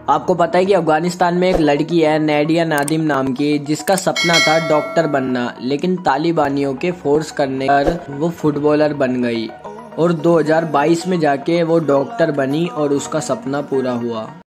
आपको पता है कि अफगानिस्तान में एक लड़की है नादिया नादिम नाम की, जिसका सपना था डॉक्टर बनना, लेकिन तालिबानियों के फोर्स करने पर वो फुटबॉलर बन गई और 2022 में जाके वो डॉक्टर बनी और उसका सपना पूरा हुआ।